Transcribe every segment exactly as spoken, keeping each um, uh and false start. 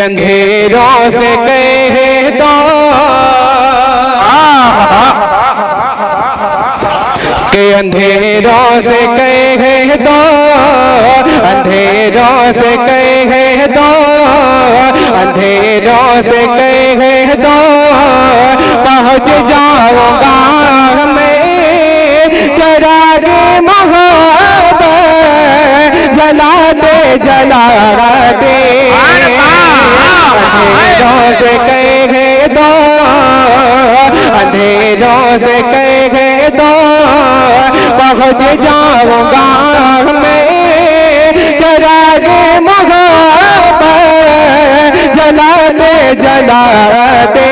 अंधेरों से कह दो के अंधेरों से कह दो, अंधेरों से कह दो, अंधेरों से कह दो, पहुँच जाऊंगा मैं चरागे मोहब्बत जलाते जलाते। अंधेरों से कह दो, अंधेरों से कह दो, पहुँच जाऊंगा मैं चरागे मोहब्बत जलाते जलाते।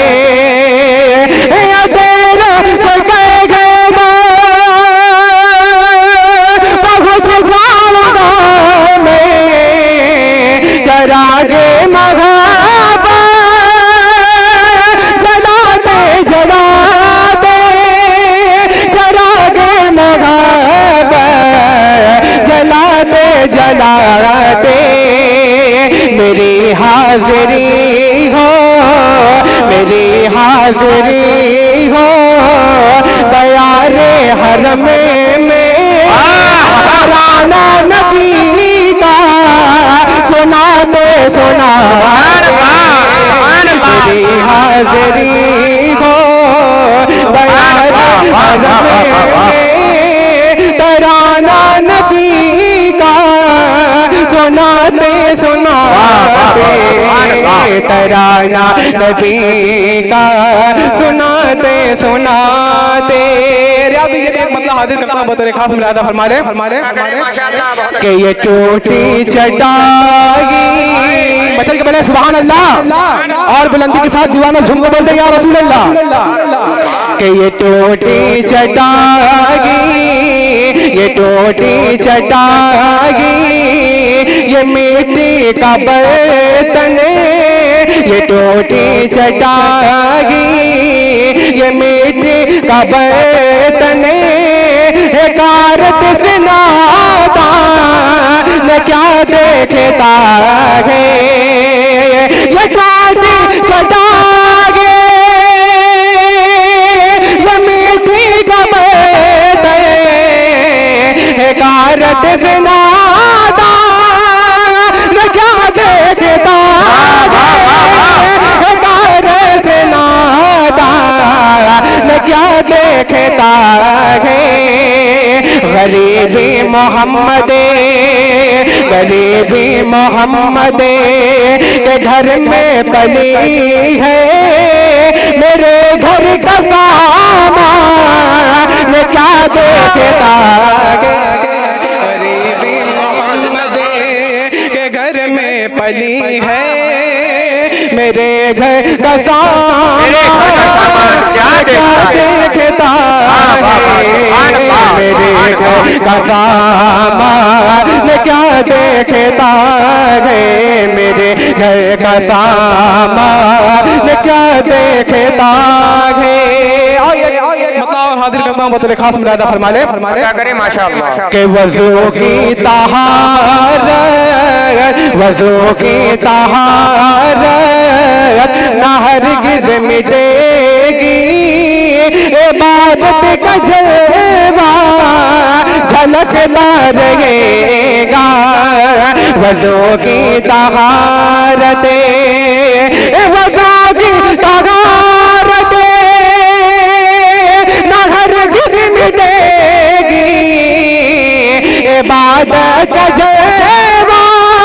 चरागे मोहब्बत जलाते जलाते, चरागे मोहब्बत जलाते जलाते। मेरी हाज़िरी हो, मेरी हाज़िरी हो, दयारे हरम में राना नबी का सुनाते सुनाते। मेरी हाज़िरी हो दयारे हरम में तराना नबी का सुनाते सुनाते, तराना नबी का सुनाते सुनाते। अब ये एक मतलब हाजिर करता हूँ बतौर खास मुरादा फरमाने फरमाने कि ये टूटी चटाई बचल के पहले सुभान अल्लाह और बुलंदी के साथ दीवाना झूम के बोलते या रसूल अल्लाह। कि ये टूटी चटाई, ये टूटी चटाई, ये मिट्टी का बर्तन, ये टूटी चटाई, ये मिट्टी का बर्तन, कारत से नाता न क्या देखता है। ये टूटी चटाई, ये मिट्टी का बर्तन, कारत से नाता न क्या देखता है, कारत से नाता न क्या देखता है। गरीबी मोहम्मद, गरीबी मोहम्मद के घर में पली है, मेरे घर का सामान क्या देखता है। गरीबी मोहम्मद के घर में पली है, मेरे घर का सामान क्या देखता है। मेरे घर का सामान क्या देखता है, मेरे घर का सामान क्या देखता है। मतलब हाजिर करता हूँ बतौर खास मुरादा फरमाने फरमाने करें माशाअल्लाह। के वज़ू की तहारत, वज़ू की तहारत ना हरगिज़ मिटेगी, इबादत का जलवा झलकता रहेगा। वज़ू की तहारत, वज़ू की तहारत ना हरगिज़ मिटेगी, इबादत का जलवा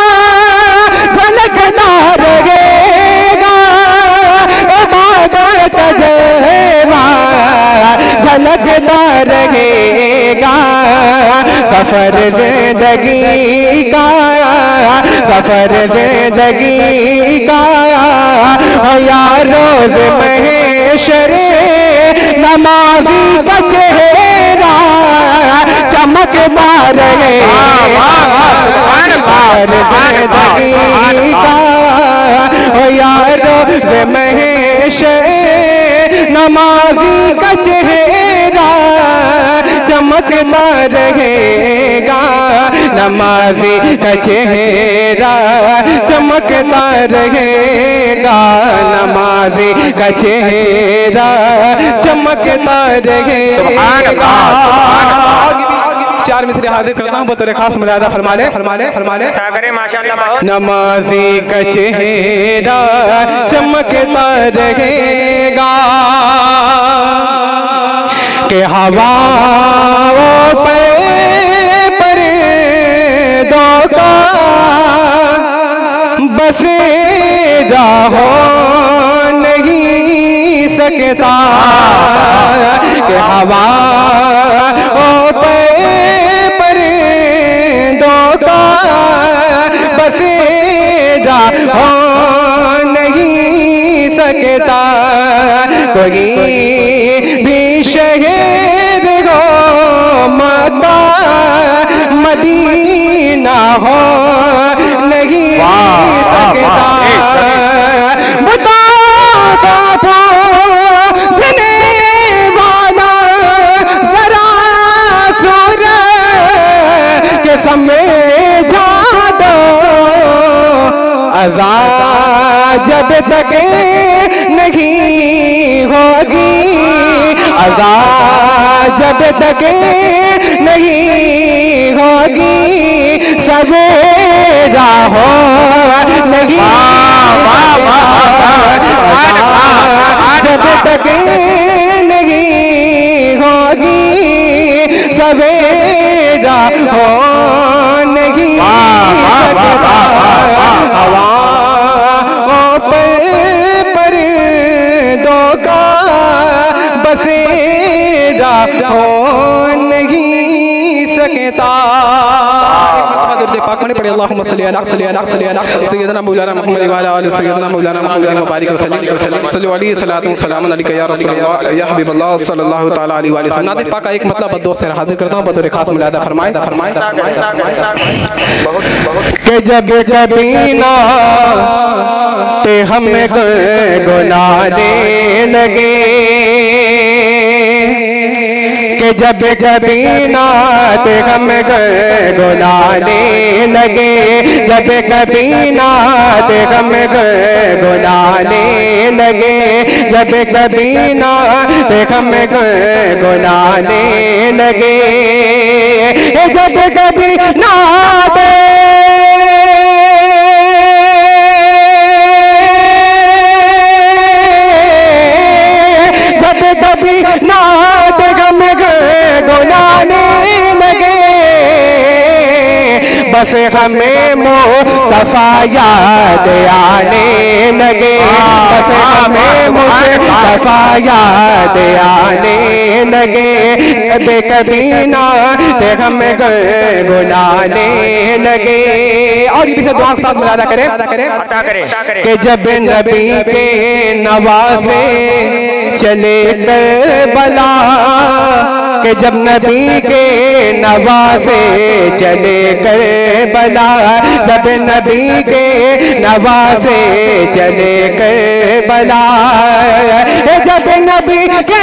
झलकता रहेगा। इबादत का जलवा झलकता रहेगा। सफर जिंदगी का, सफर जिंदगी का या रोज महेशरे, नमाज़ी का चेहरा चमकता रहेगा। जिंदगी का या रोज महेशरे, नमाज़ी का चेहरा चमकता रहेगा। नमाजी का चेहरा चमकता रहेगा, नमाजी का चेहरा चमकता रहेगा। चार मिसरे हाजिर करता हूँ बतौर खास मुलादा फरमा ले फरमा ले फरमा ले माशाअल्लाह। नमाजी का चेहरा चमकता रहेगा के हवाओं पे पर्दों का बसेरा हो नहीं सकता के हवाओं पे पर्दों का बसेरा हो नहीं सकता। कोई भी शहर हो मक्का मदीना हो नहीं सकता। बता था जने वाला जरा सुर के समझा दो अज़ा जब तक नहीं होगी, अज़ा जब तक नहीं होगी सवेरा हो नहीं, जब तक नहीं होगी सवेरा हो नहीं सकता। हवाओं पर पर्दों का बसेरा हो नहीं सकता। पाक में पढ़े अल्लाहुम्मा सल्ली अला सय्यिदना मौलाना मुहम्मद व अला आलि सय्यिदना मौलाना मुहम्मद मुबारक वसल्लम सल्लल्लाहु अलैहि सलातु सलाम अलैका या रसूलल्लाह या हबीबल्लाह सल्लल्लाहु तआला अलैहि व सल्लम। नादिर पाक का एक मतलब बदो से हाजिर करता हूं बतौर खास मुलादा फरमाए फरमाए कि जब कभी ना ते हमें गुनाहने लगे, कि जब कभी नात हम गुनाहने लगे, जब कभी नात हम गुनाहने लगे, जब कभी नात हम गुनाहने लगे, जब कभी नात जब कभी नात हम गुनाहने लगे, बस हमें मुस्तफा याद आने लगे, बस हमें मुस्तफा याद आने लगे, कभी कभी ना हम गुनाहने लगे। और ये भी दुआ के साथ मुलादा करें कि जब नबी के नवासे चले करबला, कि जब नबी के नवासे चले करबला, जब नबी के नवासे चले करबला, जब नबी के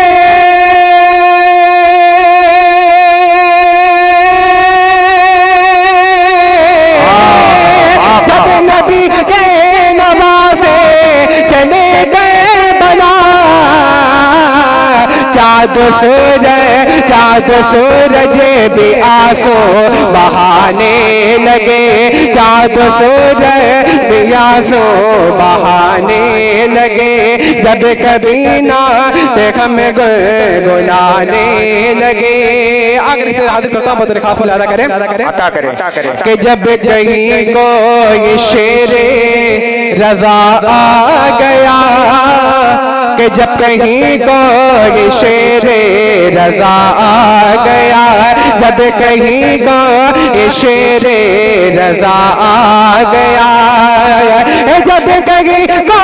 जब नबी के नवासे चले करबला, चाँद सूरज चाँद सूरज भी आंसू बहाने लगे, चाँद सूरज भी आंसू बहाने लगे, जब कभी ना हम गुनाहने लगे। आगे से हाजिर करता हूँ बतौर खास मुलादा करें अता करें कि जब कहीं को ये शेरे रज़ा आ गया, कि जब कहीं को ये शेरे रज़ा आ गया, जब कहीं को ये शेरे रज़ा आ गया, जब कहीं को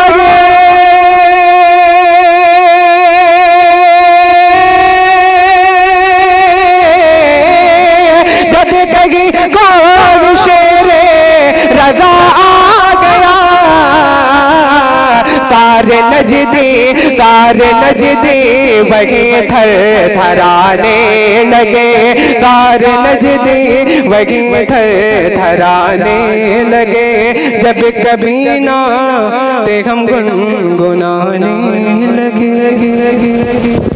जब कहीं को ये शेरे रज़ा आ गया, सारे नजदी सारे नजदी वही थर थराने लगे, सारे नजदी वही थर थराने लगे। जब कभी ना ते हम गुनगुनाने लगे।